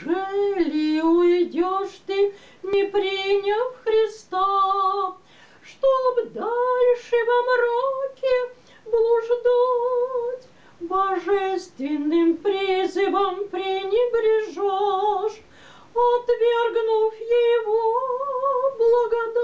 Неужели уйдешь ты, не приняв Христа, чтоб дальше во мраке блуждать, божественным призывом пренебрежешь, отвергнув его благодать?